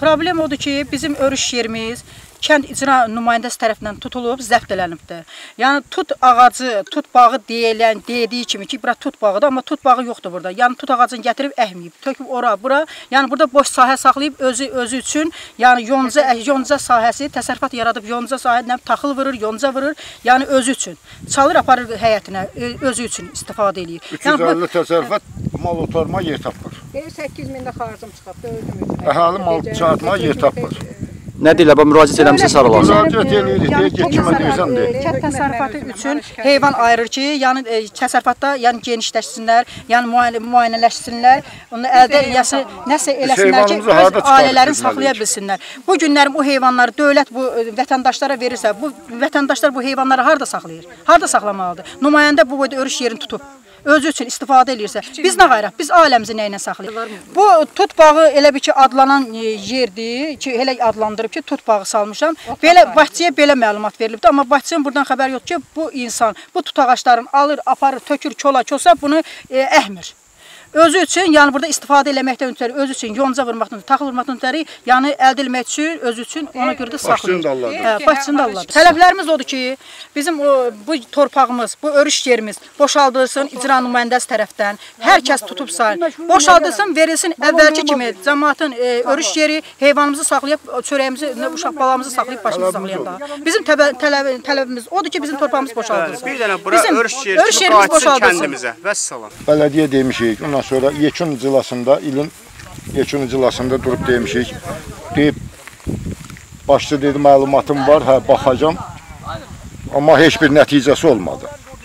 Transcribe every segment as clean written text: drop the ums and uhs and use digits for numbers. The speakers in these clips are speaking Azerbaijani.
Problem odur ki, bizim örüş yerimiz kənd icra nümayəndəsi tərəfindən tutulub, zəbt elənibdir. Yəni tut ağacı, tut bağı dediyi kimi ki, bura tut bağıdır, amma tut bağı yoxdur burada. Yəni tut ağacını gətirib əhməyib, töküb ora, bura. Yəni burada boş sahə saxlayıb özü üçün, yəni yonca sahəsi təsərrüfat yaradıb, yonca sahədən taxıl vurur, yonca vurur, yəni özü üçün. Çalır, aparır həyətinə, özü üçün istifadə edir. 350 təsərrüfat mal otarma yer tapır. 8.000 də xarcım çıxıb. Əhali mal çıxartma yer tapır. Nə deyirlər, bu müraciət eləmişsə sağ olasın. Müraciət eləyirik, deyək kimə deyirsən deyək. Kənd təsərrüfatı üçün heyvan ayırır ki, yəni təsərrüfatda yəni genişləşsinlər, yəni müayinələşsinlər, onu əldə nəsə eləsinlər ki, öz ailələrini saxlaya bilsinlər. Bu günlərin bu heyvanları dövlət bu vətəndaşlara verirsə, bu vətəndaşlar bu heyvanları harda saxlayır? Harda saxlamalıdır? Nümayəndə bu boyda örüş yerini tutub. Özü üçün istifadə edirsə, biz nə qayraq, biz ailəmizi nə ilə saxlayırıq? Bu tut bağı elə bir ki, adlanan yerdir ki, elə adlandırıb ki, tut bağı salmışam. Belə bağçaya belə məlumat verilibdir, amma bağçanın buradan xəbər yoxdur ki, bu insan bu tut ağaclarını alır, aparır, tökür, kosa bunu əhmir. Özü üçün, yəni burada istifadə eləməkdən ötəri, özü üçün yonca vurmaqdan, taxıl vurmaqdan ötəri, yəni əldə etmək üçün, özü üçün ona görə də saxlayır. Başçını da Allah'dır. Tələblərimiz odur ki, bizim bu torpağımız, bu örüş yerimiz boşaldılsın icra nümayəndəsi tərəfdən. Hər kəs tutubsa, boşaldılsın, verilsin əvvəlki kimi cəmaatın örüş yeri, heyvanımızı saxlayıb, çörəyimizi, uşaq balamızı saxlayıb başımızı saxlayanda. Bizim tələbimiz odur ki, bizim torpağımız boşaldılsın. Bir dənə bura örüş yeri kimi qayıtsın kəndimizə. Vəssalam. Bələdiyyə demişik. Sonra yekun iclasında, ilin yekun iclasında durub demişik. Deyib, başçı dedi, məlumatım var, hə, baxacam. Amma heç bir nəticəsi olmadı.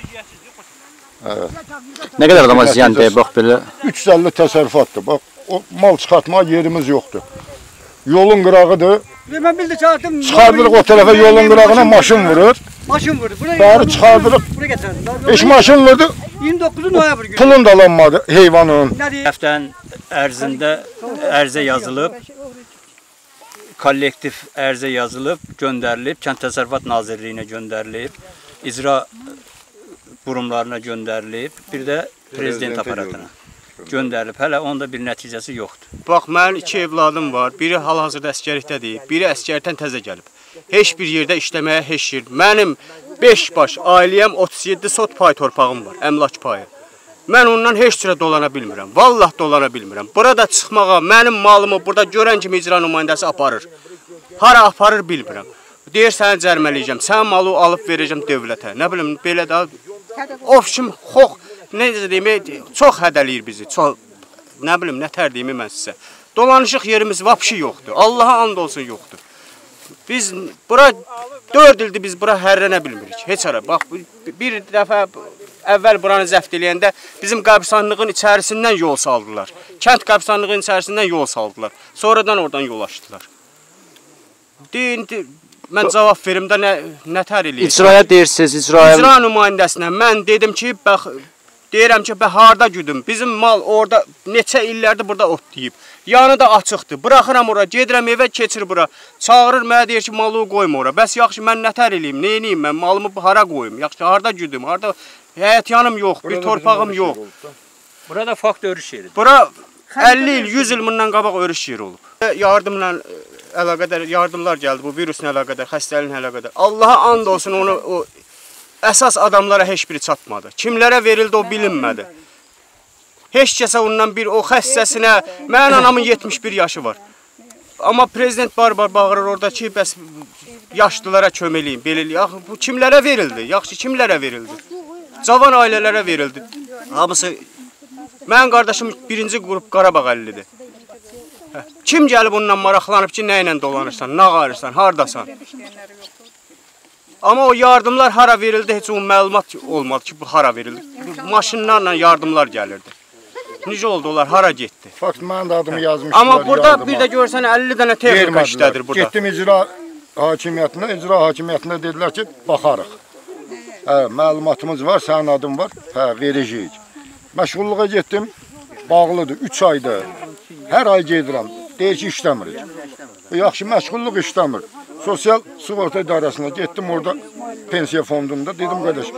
Nə qədər adama ziyan deyib, bax belə? 350 təsərrüfatdır. Bax, o mal çıxartma yerimiz yoxdur. Yolun qırağıdır. Çıxardırıq o tərəfə yolun qırağına maşın vurur. Maşın vurdu. Bari çıxardırıq. Heç maşın vurdu. 29 noyabr günü. Pulun da alınmadı heyvanın. Həftənin ərzində ərzə yazılıb, kollektiv ərzə yazılıb, göndərilib, Kənd Təsərrüfat Nazirliyinə göndərilib, icra qurumlarına göndərilib, bir də prezident aparatına göndərilib. Hələ onda bir nəticəsi yoxdur. Bax, mənim 2 evladım var. Biri hal-hazırda əskərlikdədir, biri əskərlikdən təzə gəlib. Heç bir yerdə işləməyə heç yer. Mənim 5 baş ailəyəm 37 sot pay torpağım var, əmlak payı. Mən ondan heç cürə dolana bilmirəm. Vallah dolana bilmirəm. Burada çıxmağa, mənim malımı burada görən kimi icra nümayəndəsi aparır. Hara aparır bilmirəm. Deyir, səni cərmələyəcəm, sənin malı alıb verəcəm dövlətə. Nə bilim, belə də ofşim, xox, necə deyim, çox hədəliyir bizi. Nə bilim, nə tər deyim mən sizə. Dolanışıq yerimiz vapşı yoxdur. Allaha and olsun yoxdur. Biz bura 4 ildir biz bura hərrənə bilmirik. Heç ara. Bax, bir dəfə əvvəl buranı zəft eləyəndə bizim qəbirstanlığın içərisindən yol saldılar. Kənd qəbirstanlığının içərisindən yol saldılar. Sonradan oradan yol açdılar. Deyin, mən cavab verim də nə tər eləyir? İcraya deyirsiniz, icraya... İcra nümayəndəsinə mən dedim ki, bax, deyirəm ki, harda güdüm? Bizim mal orada neçə illərdir burada ot deyib. Yanı da açıqdır. Bıraxıram ora, gedirəm evə, keçir bura. Çağırır, mənə deyir ki, malı qoyma ora. Bəs yaxşı, mən nətər eləyim, nə eləyim mən? Malımı hara qoyum? Yaxşı, harda güdüm? Harda həyət yanım yox, bir torpağım yox. Burada fakt örüş yeridir. Bura 50 il, 100 il bundan qabaq örüş yeri olub. Yardımla əlaqədar, yardımlar gəldi bu virusla əlaqədar, xəstəliklə əlaqədar. Allaha and olsun onu, o əsas adamlara heç biri çatmadı. Kimlərə verildi o bilinmədi. Heç kəsə ondan bir o xəstəsinə, mənim anamın 71 yaşı var. Amma prezident bar-bar bağırır orada ki, bəs yaşlılara köməliyim, beləliyim. Yaxı, bu kimlərə verildi? Yaxşı, kimlərə verildi? Cavan ailələrə verildi. Hamısı, mənim qardaşım 1-ci qrup Qarabağ 50-dir. Kim gəlib ondan maraqlanıb ki, nə ilə dolanırsan, nə qarırsan, hardasan? Amma o yardımlar hara verildi, heç o məlumat olmadı ki, bu hara verildi. Maşınlarla yardımlar gəlirdi. Necə oldu onlar, hara getdi? Fakt, mənim də adımı yazmışlar. Amma burada bir də görsən 50 dənə texnika işlədir burada. Getdim icra hakimiyyətinə dedilər ki, baxarıq. Hə, məlumatımız var, sənin adın var, hə, verəcəyik. Məşğulluğa getdim, bağlıdır, 3 aydır. Hər ay gedirəm, deyir ki, işləmirik. Yaxşı, məşğulluq işləmir. Sosial sığorta idarəsinə getdim, orada pensiya fondunda, dedim, qardaş,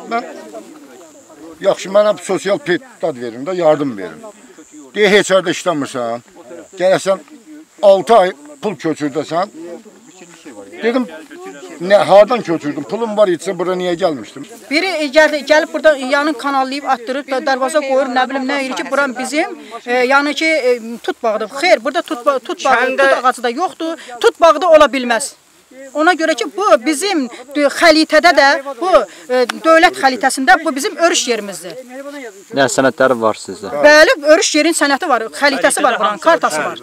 yaxşı, mənə sosial pedad verin də, yardım verin. Deyir, heç yerdə işləmirsən, gələsən 6 ay pul köçürdəsən. Dedim, hardan köçürdüm? Pulum var içsə bura niyə gəlmişdim? Biri gəlib burada yanın kanallayıb attırıb, darvaza qoyur, nə bilim nə edir ki, buram bizim, yəni ki, tut bağıdır. Xeyr, burada tut ağacı da yoxdur, tut bağı da ola bilməz. Ona görə ki, bu bizim xəritədə də, bu dövlət xəritəsində bu bizim örüş yerimizdir. Nə sənədləri var sizdə? Bəli, örüş yerin sənəti var, xəritəsi var buranın, kartası var.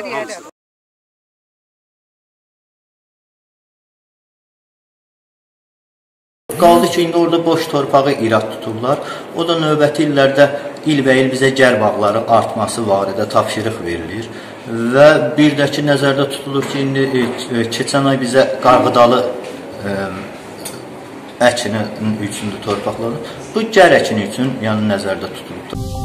Qaldı ki, indi orada boş torpağı irad tutublar. O da növbəti illərdə ilbəil bizə gəl bağları artması barədə tapşırıq verilir. Və bir də ki, nəzərdə tutulur ki, indi keçən ay bizə Qarğıdalı əkini üçündür torpaqlarını. Bu gər əkini üçün yəni nəzərdə tutulubdur.